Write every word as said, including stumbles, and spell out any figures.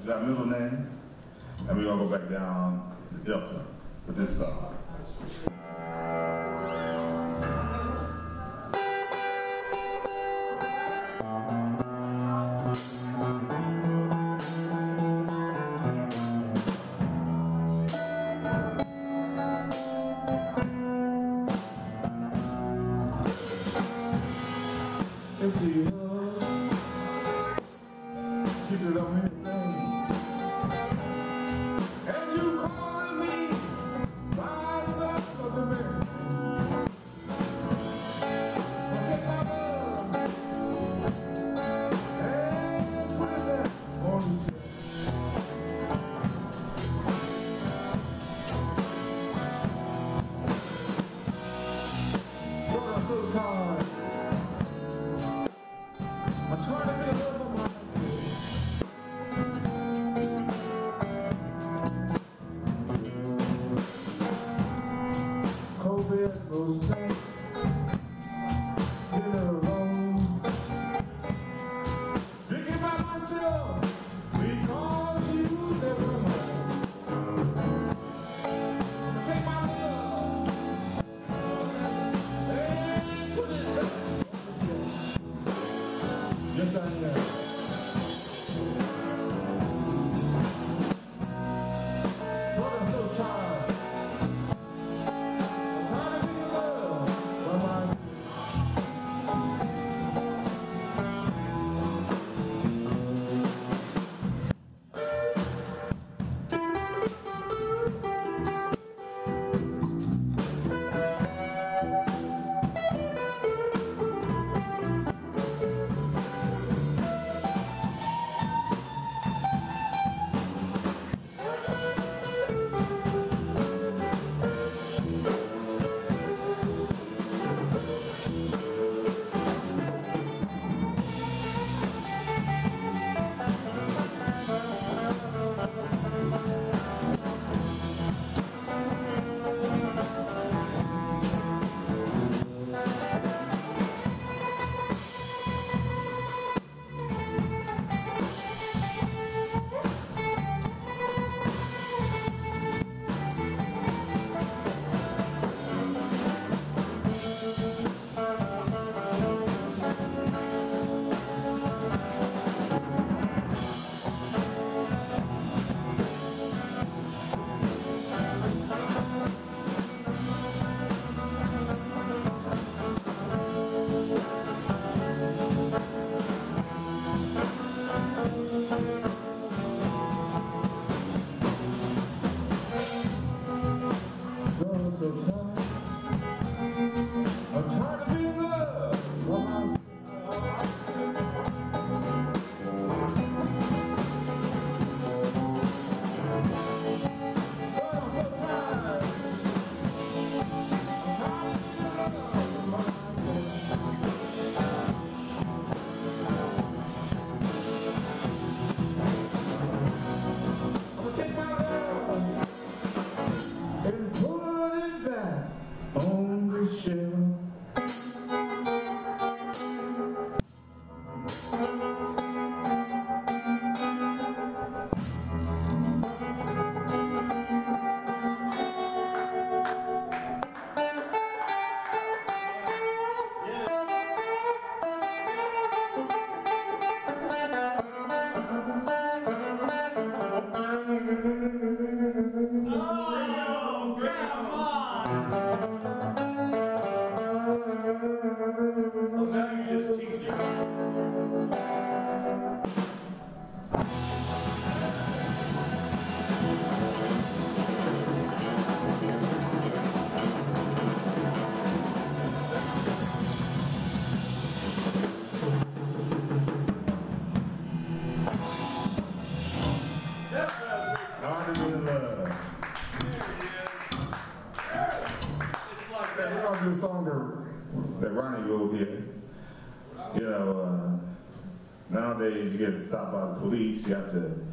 our middle name, and we're gonna go back down to Delta with this song. Empty heart, kisses on me thing, and you calling me by some other man. I'll take my love and put it back on the shelf. But I'm so tired. I'm trying to get a love on my head. COVID goes back, dinner alone, drinking by myself because you never home. Take my love and put it back on the shelf. Yes, I am. But I'm so tired. I'm trying to be in love by myself. I'm so tired. I'm tired of being in love by myself. But I'm so tired. I'm tired of being in love by myself. I'm gonna take my love and put it back on the shelf. Oh, grandma! Oh, now you're just teasing. Hard to be in love. We're gonna do a song that, that Ronnie wrote here. You know, uh, nowadays you get stopped by the police, you have to